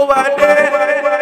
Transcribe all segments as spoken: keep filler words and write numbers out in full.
over there.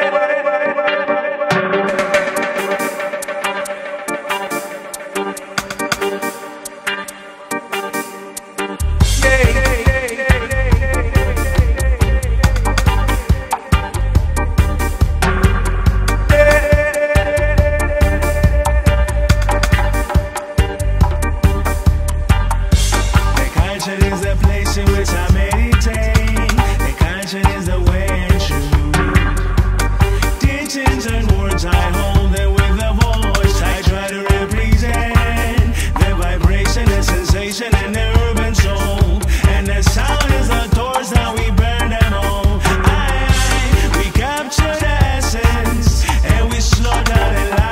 Is the place in which I meditate. The conscience is the way and truth. Teachings and words I hold them with a voice. I try to represent the vibration, the sensation, and the urban soul. And the sound is the torch that we burn them all. I, I, we capture the essence and we slow down the line.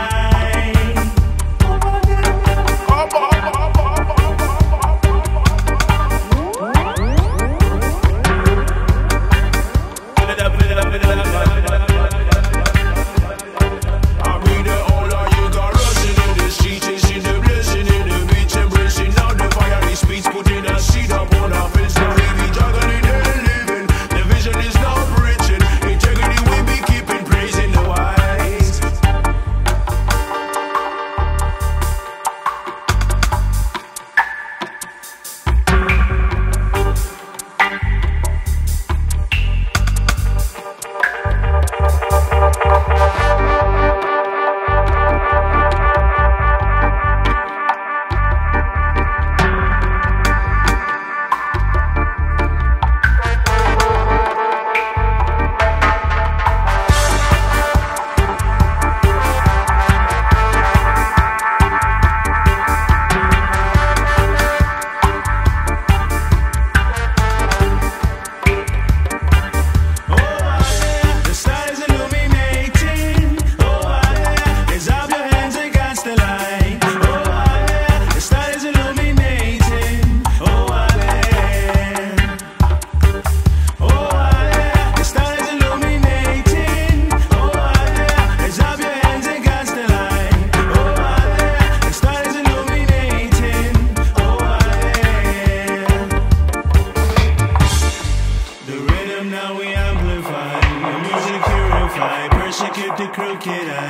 Persecute the crooked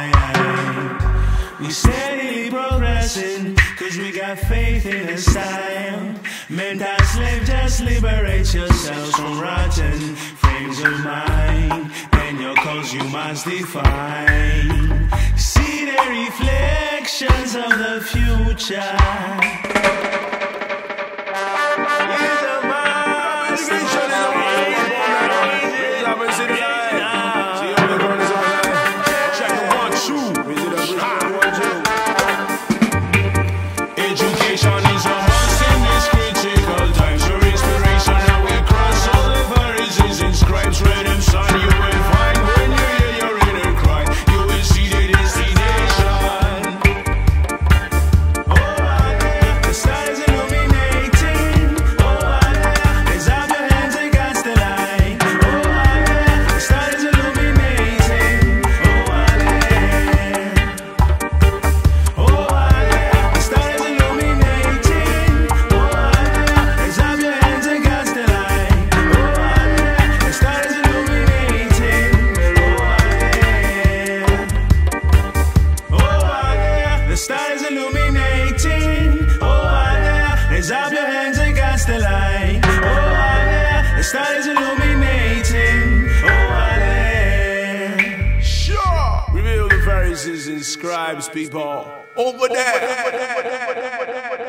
eye. We steadily progressing, cause we got faith in the style. Mental slave, just liberate yourselves from rotten frames of mind. And your cause you must define. See the reflections of the future. The stars illuminating, oh ah, yeah. Raise up your hands against the light, oh ah, yeah. The stars illuminating, oh ah, yeah. Sure. Reveal the Pharisees and scribes, people. Over there. Over there.